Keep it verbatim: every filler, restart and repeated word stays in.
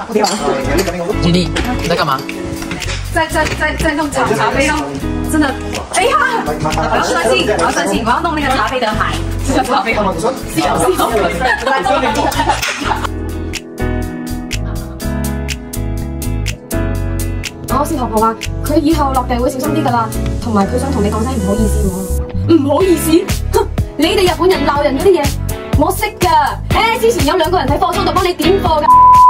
G D， 你在干嘛？ 在在在在弄茶茶杯咯，真的。哎呀，我要专心，我要专心，我要弄那个茶杯的海，是叫茶杯吗？是有是有。我師婆婆話：佢以後落地會小心啲㗎啦，同埋佢想同你講聲唔好意思喎。唔好意思？哼！你哋日本人鬧人嗰啲嘢，我識㗎。誒，之前有兩個人喺貨倉度幫你點貨㗎。